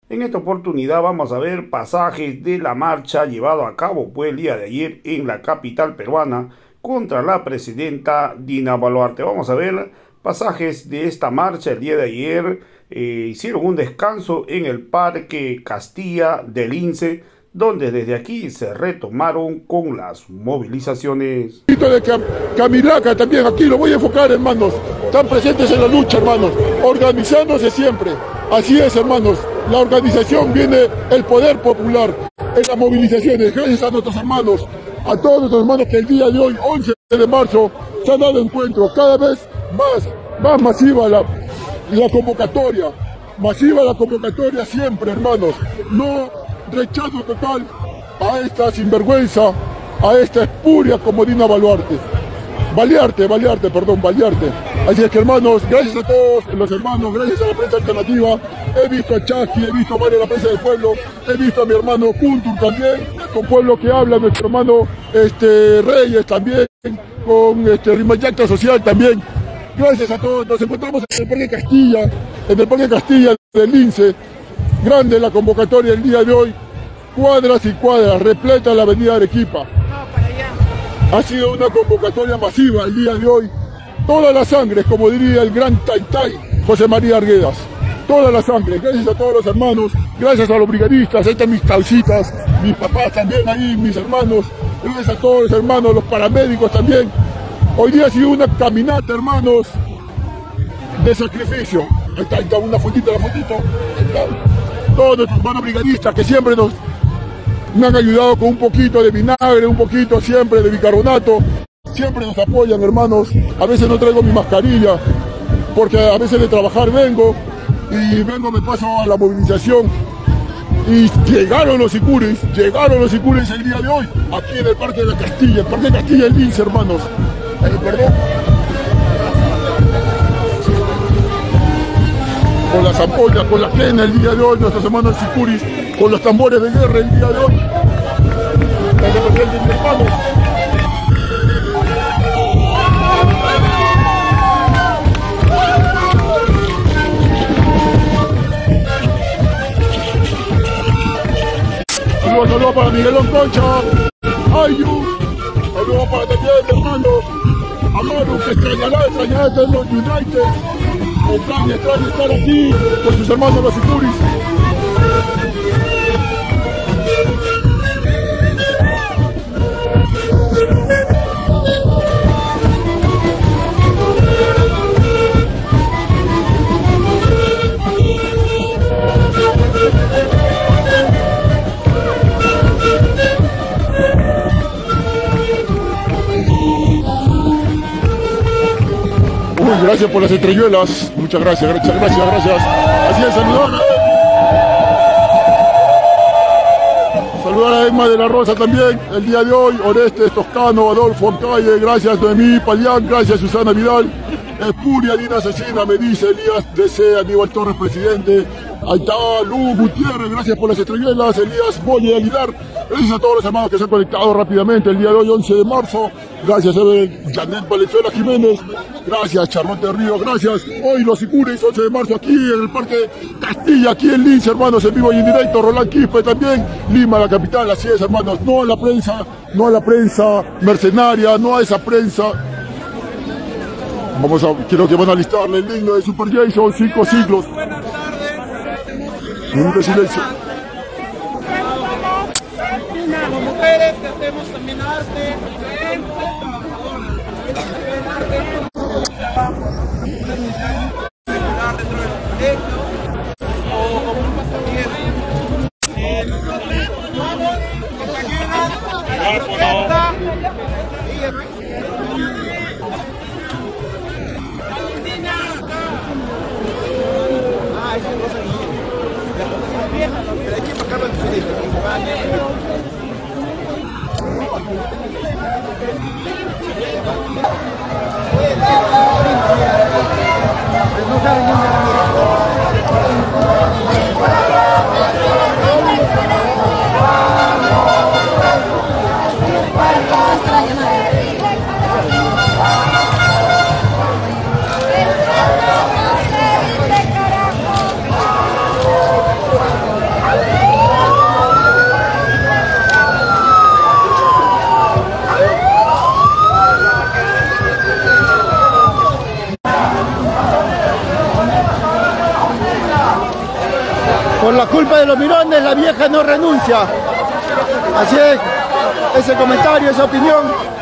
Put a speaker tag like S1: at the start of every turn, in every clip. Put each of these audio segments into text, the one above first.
S1: En esta oportunidad vamos a ver pasajes de la marcha llevado a cabo el día de ayer en la capital peruana contra la presidenta Dina Boluarte. Vamos a ver pasajes de esta marcha el día de ayer. Hicieron un descanso en el Parque Castilla del Lince, donde desde aquí se retomaron con las movilizaciones.
S2: De Camilaca también aquí lo voy a enfocar, hermanos. Están presentes en la lucha, hermanos, organizándose siempre. Así es, hermanos. La organización viene el poder popular en las movilizaciones. Gracias a nuestros hermanos, a todos nuestros hermanos que el día de hoy, 11 de marzo, se han dado encuentro. Cada vez más masiva la convocatoria. Masiva la convocatoria siempre, hermanos. No rechazo total a esta sinvergüenza, a esta espuria como Dina Boluarte. Balearte. Así es que, hermanos, gracias a todos los hermanos, gracias a la prensa alternativa. He visto a Chaki, he visto a varios de la prensa del pueblo, he visto a mi hermano Kuntur también, con Pueblo que Habla, nuestro hermano Reyes también, con Rimayacta Social también. Gracias a todos. Nos encontramos en el Parque Castilla del Lince. Grande la convocatoria el día de hoy. Cuadras y cuadras, repleta la avenida Arequipa. Ha sido una convocatoria masiva el día de hoy. Toda la sangre, como diría el gran Taytay José María Arguedas. Toda la sangre. Gracias a todos los hermanos, gracias a los brigadistas, ahí están mis causitas, mis papás también ahí, mis hermanos. Gracias a todos los hermanos, los paramédicos también. Hoy día ha sido una caminata, hermanos, de sacrificio. Ahí está una fotito, la fotito. Todos nuestros hermanos brigadistas que siempre me han ayudado con un poquito de vinagre, un poquito siempre de bicarbonato. Siempre nos apoyan, hermanos. A veces no traigo mi mascarilla, porque a veces de trabajar vengo, me paso a la movilización. Y llegaron los sicuris el día de hoy, aquí en el Parque de la Castilla, el Parque Castilla del Lince, hermanos. Perdón. Con las ampollas, con la quena el día de hoy, nuestros hermanos sicuris, con los tambores de guerra el día de hoy. Están presentes mis hermanos. Saludos para Miguelón Concha, Ayu, saludos para también mi hermano Amaru, que extrañará de los United. Extraña estar aquí con sus hermanos los sicuris. Gracias por las estrelluelas, muchas gracias. Así es, saludar a Emma de la Rosa también, el día de hoy, Orestes Toscano, Adolfo Ancalle, gracias Noemí Palián, gracias Susana Vidal, Espuria, Dina Asesina, me dice Elías DC, Aníbal Torres, presidente, ahí está Lu Gutiérrez, gracias por las estrelluelas, Elías Boye Aguilar, gracias a todos los hermanos que se han conectado rápidamente el día de hoy, 11 de marzo, gracias a Janet Valenzuela Jiménez, gracias Charlotte Río, gracias, hoy los sicuris, 11 de marzo aquí en el Parque Castilla, aquí en Lince, hermanos, en vivo y en directo, Roland Quispe también, Lima, la capital, así es, hermanos, no a la prensa mercenaria, no a esa prensa. Quiero que van a listarle el himno de Super Jason, 5 siglos. Minuto de silencio.
S3: Como mujeres que hacemos también arte, dentro del proyecto o como un pasatiempo.
S4: Por la culpa de los mirones, la vieja no renuncia. Así es, ese comentario, esa opinión.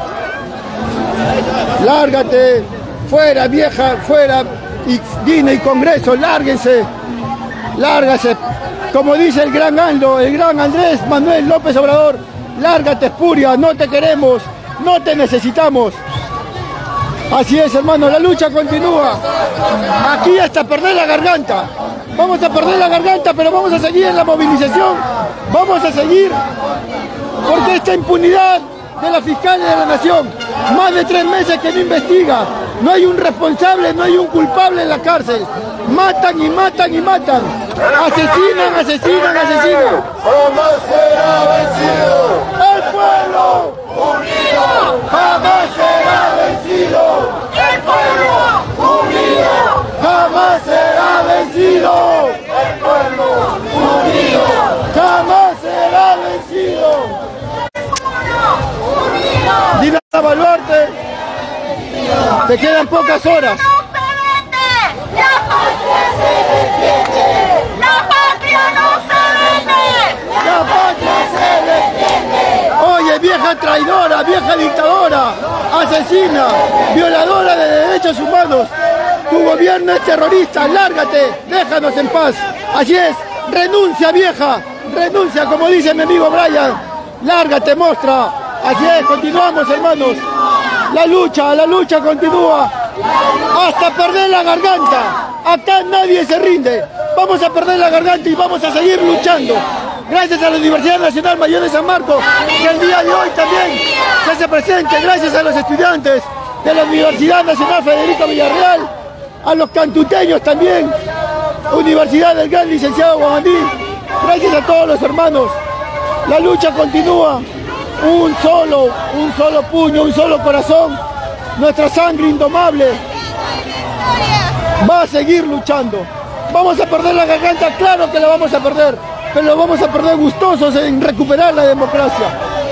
S4: Lárgate, fuera vieja, fuera, y Dina y Congreso, lárguense, lárgase. Como dice el gran Aldo, el gran Andrés Manuel López Obrador, lárgate, espuria, no te queremos, no te necesitamos. Así es, hermano, la lucha continúa. Aquí hasta perder la garganta. Vamos a perder la garganta, pero vamos a seguir en la movilización. Vamos a seguir, porque esta impunidad de la fiscal de la nación, más de 3 meses que no investiga, no hay un responsable, no hay un culpable en la cárcel. Matan y matan y matan. Asesinan, asesinan, asesinan.
S2: Jamás será vencido.
S4: El pueblo
S2: Unido. Jamás será vencido.
S4: El pueblo unido jamás será vencido.
S2: El pueblo unido.
S4: Jamás será vencido. Dina Boluarte, te quedan pocas horas.
S5: ¡La patria se defiende! ¡La patria no se vende!
S4: ¡La patria se defiende! Oye, vieja traidora, vieja dictadora, asesina, violadora de derechos humanos. Tu gobierno es terrorista, lárgate, déjanos en paz. Así es, renuncia vieja, renuncia, como dice mi amigo Brian. Lárgate, mostra. Así es, continuamos, hermanos. La lucha continúa hasta perder la garganta. Acá nadie se rinde. Vamos a perder la garganta y vamos a seguir luchando. Gracias a la Universidad Nacional Mayor de San Marcos, que el día de hoy también se hace presente. Gracias a los estudiantes de la Universidad Nacional Federico Villarreal, a los cantuteños también, Universidad del Gran Licenciado Guamandí. Gracias a todos los hermanos. La lucha continúa. Un solo puño, un solo corazón. Nuestra sangre indomable va a seguir luchando. Vamos a perder la garganta, claro que la vamos a perder, pero lo vamos a perder gustosos en recuperar la democracia.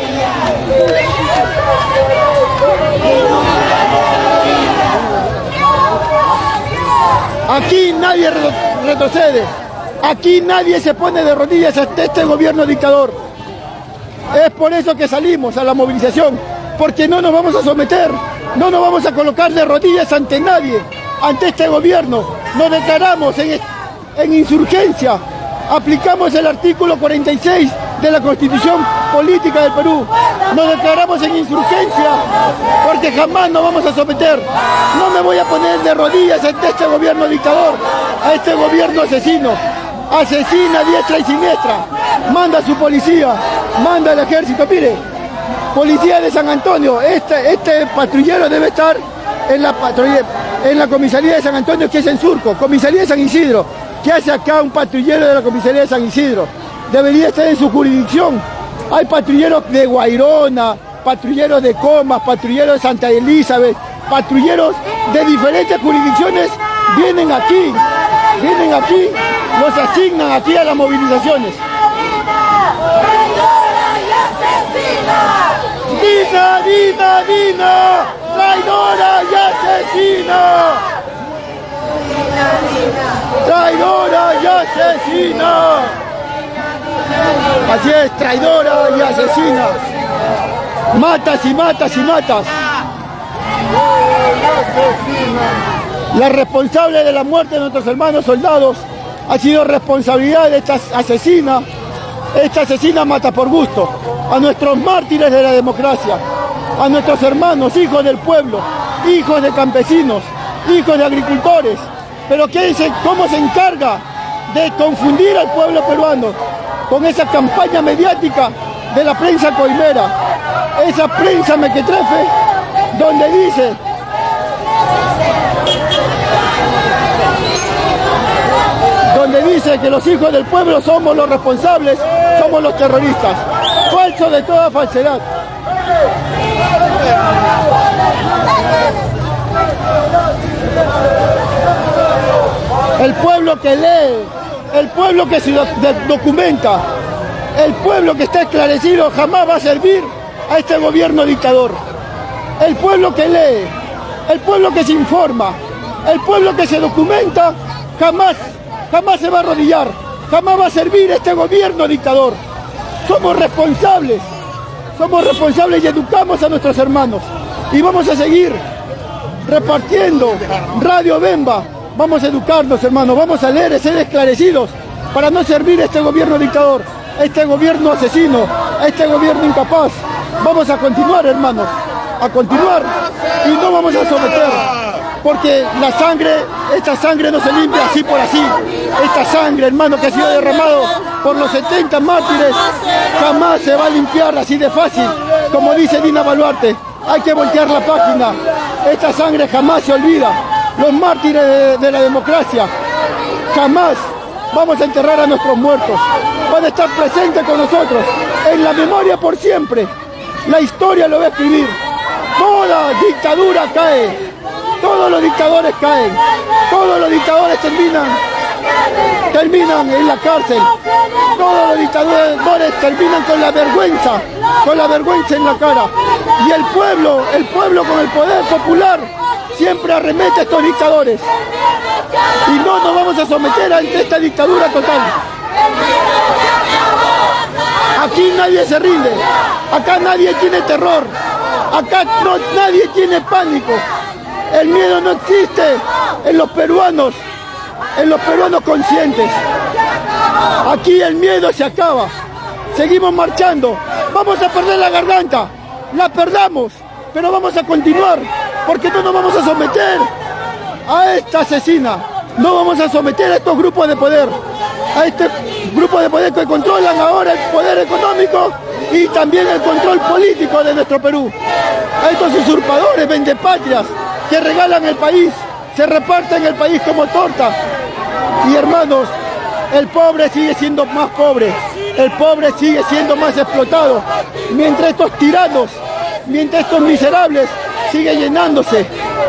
S4: Aquí nadie retrocede, aquí nadie se pone de rodillas ante este gobierno dictador. Es por eso que salimos a la movilización, porque no nos vamos a someter, no nos vamos a colocar de rodillas ante nadie, ante este gobierno. Nos declaramos en insurgencia, aplicamos el artículo 46 de la Constitución Política del Perú. Nos declaramos en insurgencia porque jamás nos vamos a someter. No me voy a poner de rodillas ante este gobierno dictador, a este gobierno asesino. Asesina a diestra y siniestra, manda a su policía, manda al ejército. Mire, policía de San Antonio, este patrullero debe estar en la comisaría de San Antonio, que es en Surco. Comisaría de San Isidro, ¿qué hace acá un patrullero de la comisaría de San Isidro? Debería estar en su jurisdicción. Hay patrulleros de Guairona, patrulleros de Comas, patrulleros de Santa Elizabeth, patrulleros de diferentes jurisdicciones vienen aquí, los asignan aquí a las movilizaciones. ¡Dina, Dina, Dina! ¡Traidora y asesina! ¡Traidora y asesina! Así es, traidora y asesina. Matas y matas y matas. La responsable de la muerte de nuestros hermanos soldados ha sido responsabilidad de esta asesina. Esta asesina mata por gusto a nuestros mártires de la democracia, a nuestros hermanos, hijos del pueblo, hijos de campesinos, hijos de agricultores. Pero ¿cómo se encarga de confundir al pueblo peruano con esa campaña mediática de la prensa coimera, esa prensa mequetrefe, donde dice que los hijos del pueblo somos los responsables, somos los terroristas? Falso de toda falsedad. El pueblo que lee, el pueblo que se documenta, el pueblo que está esclarecido jamás va a servir a este gobierno dictador. El pueblo que lee, el pueblo que se informa, el pueblo que se documenta jamás se va a arrodillar jamás va a servir este gobierno dictador. Somos responsables y educamos a nuestros hermanos. Y vamos a seguir repartiendo Radio Bemba. Vamos a educarnos, hermanos, vamos a leer, ser esclarecidos para no servir a este gobierno dictador, a este gobierno asesino, a este gobierno incapaz. Vamos a continuar, hermanos, a continuar y no vamos a someter, porque la sangre, esta sangre no se limpia así por así. Esta sangre, hermano, que ha sido derramado por los 70 mártires, jamás se va a limpiar así de fácil. Como dice Dina Boluarte, hay que voltear la página. Esta sangre jamás se olvida. Los mártires de la democracia, jamás vamos a enterrar a nuestros muertos. Van a estar presentes con nosotros, en la memoria por siempre. La historia lo va a escribir. Toda dictadura cae. Todos los dictadores caen. Todos los dictadores terminan en la cárcel. Todos los dictadores terminan con la vergüenza en la cara. Y el pueblo con el poder popular siempre arremete a estos dictadores. Y no nos vamos a someter ante esta dictadura total. Aquí nadie se rinde. Acá nadie tiene terror. Acá nadie tiene pánico. El miedo no existe en los peruanos conscientes. Aquí el miedo se acaba. Seguimos marchando. Vamos a perder la garganta. La perdamos, pero vamos a continuar, porque no nos vamos a someter a esta asesina. No vamos a someter a estos grupos de poder, a este grupo de poder que controlan ahora el poder económico y también el control político de nuestro Perú. A estos usurpadores vendepatrias que regalan el país, se reparten el país como torta. Y hermanos, el pobre sigue siendo más pobre, el pobre sigue siendo más explotado, mientras estos tiranos, mientras estos miserables siguen llenándose.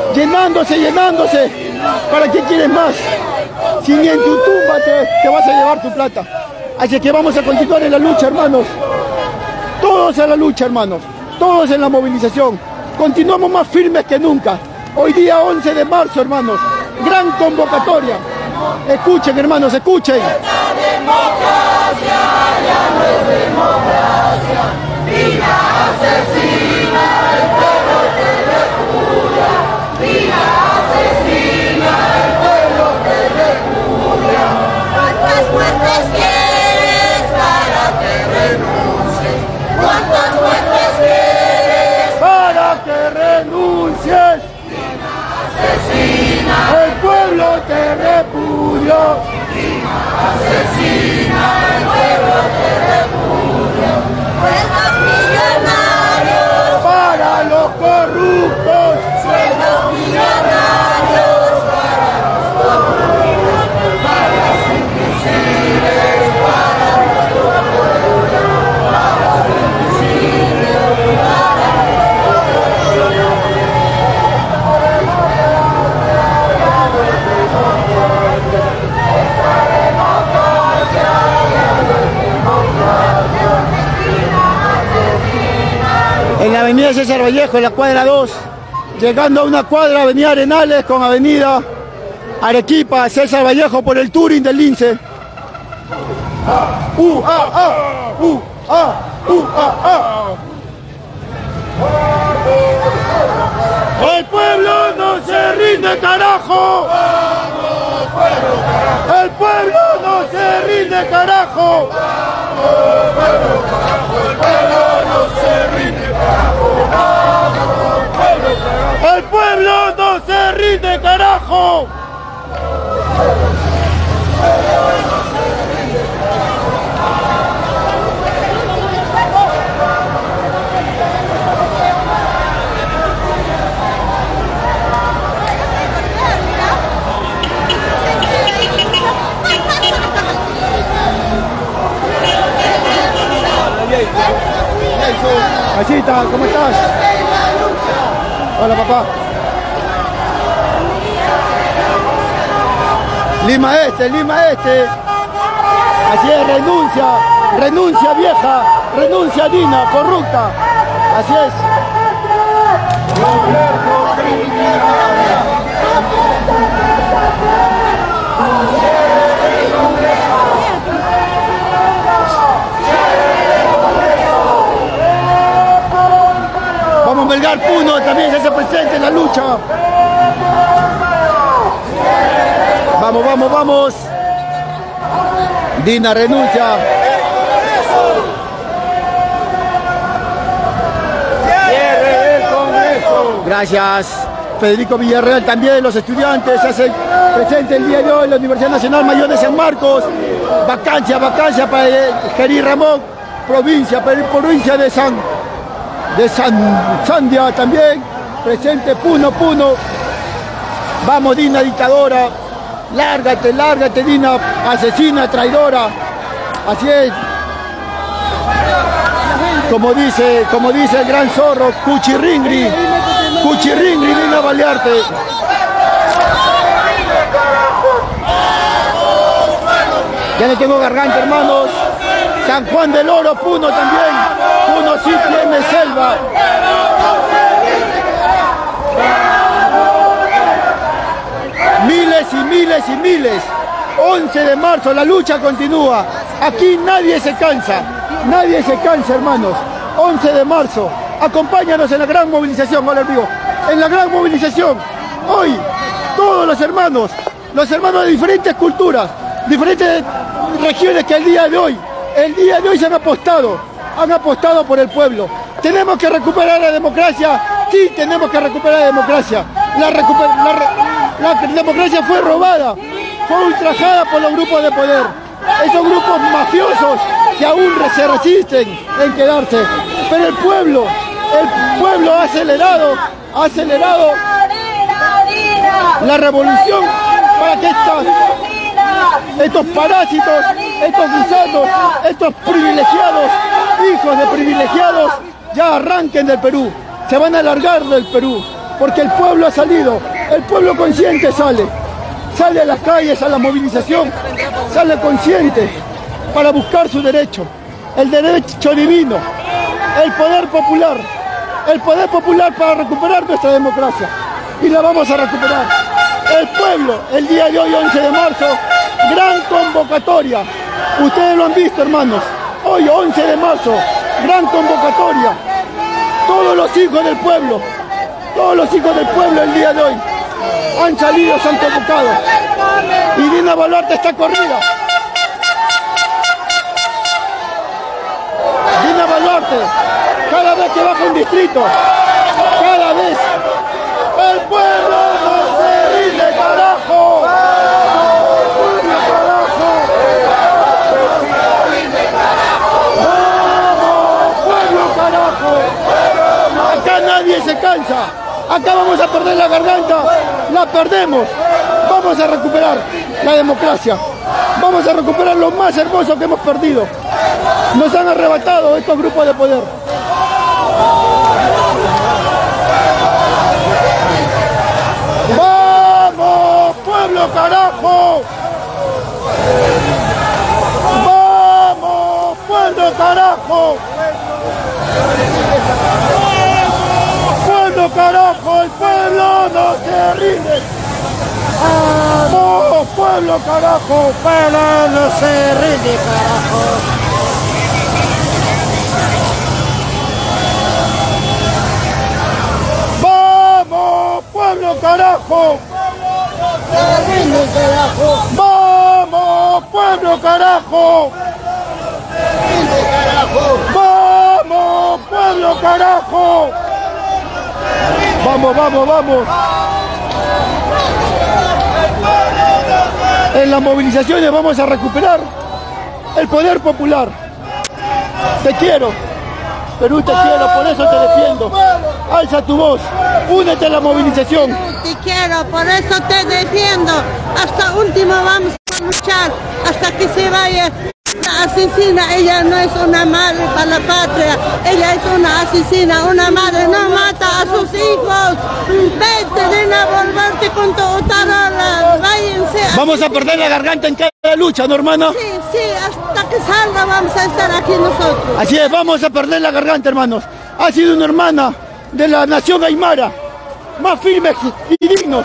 S4: ¿Para qué quieres más? Si ni en tu tumba te vas a llevar tu plata. Así que vamos a continuar en la lucha, hermanos. Todos en la lucha, hermanos. Todos en la movilización. Continuamos más firmes que nunca. Hoy día 11 de marzo, hermanos. Gran convocatoria. Escuchen, hermanos, escuchen.
S5: Esta democracia ya no es democracia. Vida asesina, el pueblo te repudia. Vida asesina, el pueblo te repudia. ¿Cuántas muertes quieres para que renuncies? ¿Cuántas muertes quieres
S4: para que renuncies?
S5: Vida asesina,
S4: El pueblo te repudió.
S5: vida asesina, el pueblo te repudia. Sueldos millonarios,
S4: Para los corruptos.
S5: sueldos millonarios para los corruptos, para los invisibles, para nuestro pueblo, para los invisibles, para
S4: En la avenida César Vallejo, en la cuadra 2, llegando a una cuadra, avenida Arenales con avenida Arequipa, César Vallejo por el Turing del Lince. El pueblo no se rinde, carajo. El pueblo no se rinde, carajo. El pueblo no se rinde, carajo. Masita, ¿cómo estás? Hola, papá. Lima Este. Así es, renuncia vieja, renuncia Dina, corrupta. Así es. Pilar Puno también se hace presente en la lucha. Vamos, vamos, vamos. Dina renuncia.
S1: Cierre el Congreso.
S4: Gracias. Federico Villarreal también, los estudiantes se hacen presente el día de hoy en la Universidad Nacional Mayor de San Marcos. Vacancia para Geri Ramón, provincia de Sandia también, presente Puno. Vamos Dina, dictadora, lárgate Dina, asesina, traidora, así es. Como dice el gran zorro, Cuchirringri, Dina Balearte. Ya le tengo garganta, hermanos. San Juan del Oro, Puno también. Puno sí tiene selva. Miles y miles. 11 de marzo, la lucha continúa. Aquí nadie se cansa, hermanos. 11 de marzo, acompáñanos en la gran movilización, hola amigo. En la gran movilización, hoy, todos los hermanos de diferentes culturas, diferentes regiones que el día de hoy se han apostado por el pueblo. Tenemos que recuperar la democracia, sí, tenemos que recuperar la democracia. La democracia fue robada, fue ultrajada por los grupos de poder. Esos grupos mafiosos que aún se resisten en quedarse. Pero el pueblo ha acelerado la revolución para que estos parásitos, estos gusanos, estos privilegiados, hijos de privilegiados, ya arranquen del Perú. Se van a largar del Perú, porque el pueblo ha salido, el pueblo consciente sale a las calles, a la movilización, sale consciente para buscar su derecho, el derecho divino, el poder popular para recuperar nuestra democracia, y la vamos a recuperar. El pueblo, el día de hoy, 11 de marzo, gran convocatoria, ustedes lo han visto, hermanos, hoy 11 de marzo, gran convocatoria, todos los hijos del pueblo el día de hoy han salido, se han convocado, y Dina Boluarte está corrida. Dina Boluarte, cada vez que baja un distrito, cada vez, el pueblo no se rinde, carajo. Vamos, pueblo, carajo. Acá nadie se cansa. Acá vamos a perder la garganta, la perdemos. Vamos a recuperar la democracia. Vamos a recuperar lo más hermoso que hemos perdido. Nos han arrebatado estos grupos de poder. ¡Vamos, pueblo, carajo! ¡Vamos, pueblo, carajo! ¡Pueblo, carajo! ¡El pueblo no se rinde! ¡Vamos, pueblo, carajo! ¡Pueblo no se rinde, carajo! ¡Vamos, pueblo, carajo! ¡Vamos, pueblo, carajo! ¡Vamos, pueblo, carajo! ¡Vamos, vamos, vamos! En las movilizaciones vamos a recuperar el poder popular. Te quiero, Perú, te quiero, por eso te defiendo. Alza tu voz, únete a la movilización.
S5: Te quiero, por eso te defiendo. Hasta último vamos a luchar, hasta que se vaya la asesina. Ella no es una madre para la patria, ella es una asesina, una madre no mata a sus hijos. Vete, Dina Boluarte con tu tarola, váyanse.
S4: Vamos a perder la garganta en cada lucha, ¿no, hermana?
S5: Sí, sí, hasta que salga vamos a estar aquí nosotros.
S4: Así es, vamos a perder la garganta, hermanos. Ha sido una hermana de la nación aymara, más firmes y dignos.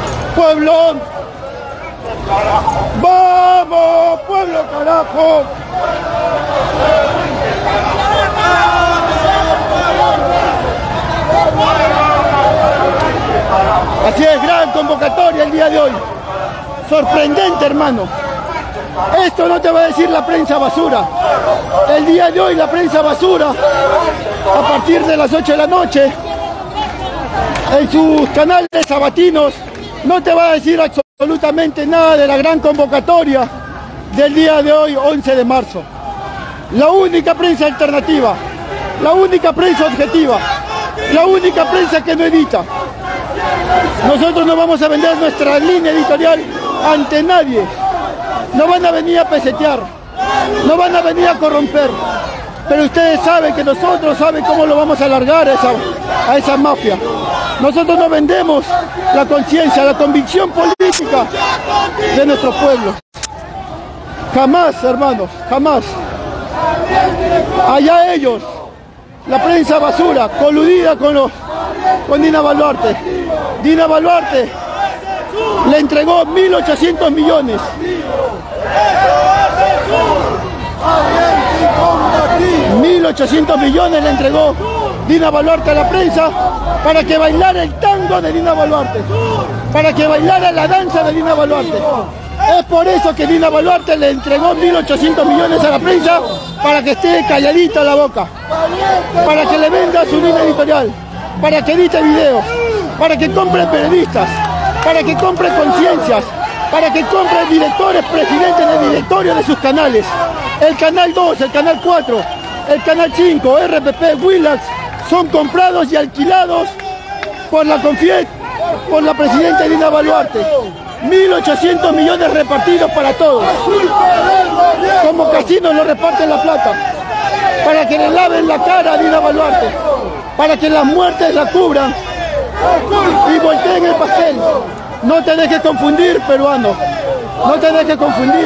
S4: Pueblo, vamos, pueblo, carajo. Así es, gran convocatoria el día de hoy. Sorprendente, hermano. Esto no te va a decir la prensa basura. El día de hoy la prensa basura, a partir de las 8 de la noche, en sus canales sabatinos, no te va a decir absolutamente nada de la gran convocatoria del día de hoy, 11 de marzo. La única prensa alternativa, la única prensa objetiva, la única prensa que no edita. Nosotros no vamos a vender nuestra línea editorial ante nadie. No van a venir a pesetear, no van a venir a corromper. Pero ustedes saben que nosotros saben cómo lo vamos a alargar a esa mafia. Nosotros no vendemos la conciencia, la convicción política de nuestro pueblo. Jamás, hermanos, jamás. Allá ellos, la prensa basura, coludida con Dina Boluarte. Dina Boluarte le entregó 1.800 millones. 1.800 millones le entregó Dina Boluarte a la prensa para que bailara el tango de Dina Boluarte, para que bailara la danza de Dina Boluarte. Es por eso que Dina Boluarte le entregó 1.800 millones a la prensa, para que esté calladita la boca, para que le venda su línea editorial, para que edite videos, para que compre periodistas, para que compre conciencias, para que compre directores, presidentes de directorio de sus canales. El canal 2, el canal 4, el canal 5, RPP, Willax, son comprados y alquilados por la Confiet, por la presidenta Dina Boluarte. 1.800 millones repartidos para todos. Como casinos lo reparten la plata, para que le laven la cara a Dina Boluarte, para que las muertes la cubran y volteen el pastel. No te dejes confundir, peruano, no te dejes confundir.